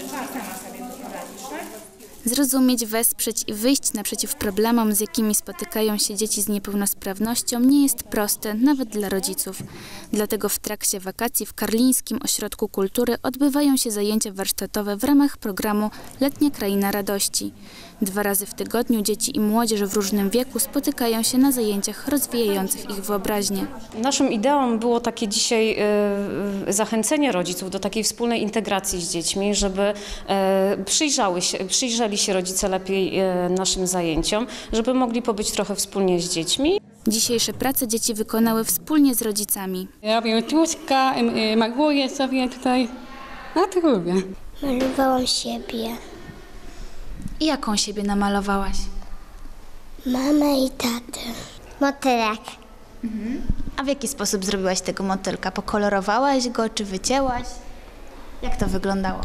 Zrozumieć, wesprzeć i wyjść naprzeciw problemom, z jakimi spotykają się dzieci z niepełnosprawnością, nie jest proste, nawet dla rodziców. Dlatego w trakcie wakacji w Karlińskim Ośrodku Kultury odbywają się zajęcia warsztatowe w ramach programu Letnia Kraina Radości. 2 razy w tygodniu dzieci i młodzież w różnym wieku spotykają się na zajęciach rozwijających ich wyobraźnię. Naszą ideą było takie dzisiaj zachęcenie rodziców do takiej wspólnej integracji z dziećmi, żeby przyjrzeli się rodzice lepiej naszym zajęciom, żeby mogli pobyć trochę wspólnie z dziećmi. Dzisiejsze prace dzieci wykonały wspólnie z rodzicami. Robię tłuszcza, maluję sobie tutaj, a to lubię. Malowałam siebie, I jaką siebie namalowałaś? mamę i tatę. Motylek. A w jaki sposób zrobiłaś tego motylka? Pokolorowałaś go, czy wycięłaś? Jak to wyglądało?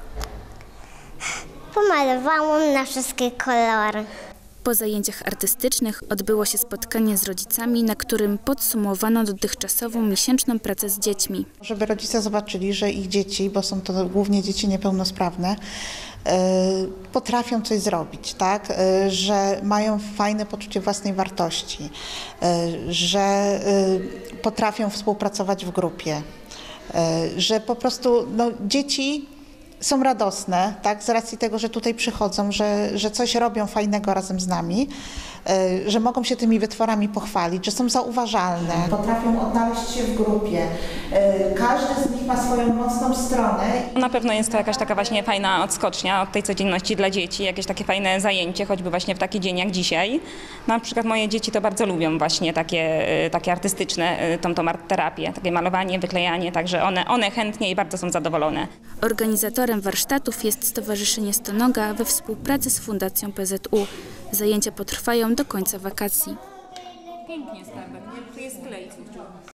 Pomalowałam na wszystkie kolory. Po zajęciach artystycznych odbyło się spotkanie z rodzicami, na którym podsumowano dotychczasową miesięczną pracę z dziećmi. Żeby rodzice zobaczyli, że ich dzieci, bo są to głównie dzieci niepełnosprawne, potrafią coś zrobić, tak? Że mają fajne poczucie własnej wartości, że potrafią współpracować w grupie, że po prostu dzieci są radosne, tak, z racji tego, że tutaj przychodzą, że coś robią fajnego razem z nami, że mogą się tymi wytworami pochwalić, że są zauważalne. Potrafią odnaleźć się w grupie. Każdy z nich ma swoją mocną stronę. Na pewno jest to jakaś taka właśnie fajna odskocznia od tej codzienności dla dzieci, jakieś takie fajne zajęcie, choćby właśnie w taki dzień jak dzisiaj. Na przykład moje dzieci to bardzo lubią właśnie takie artystyczne, tą art-terapię, takie malowanie, wyklejanie, także one chętnie i bardzo są zadowolone. Organizatorem warsztatów jest Stowarzyszenie Stonoga we współpracy z Fundacją PZU. Zajęcia potrwają do końca wakacji. Pięknie, Skarbek, tu jest klej.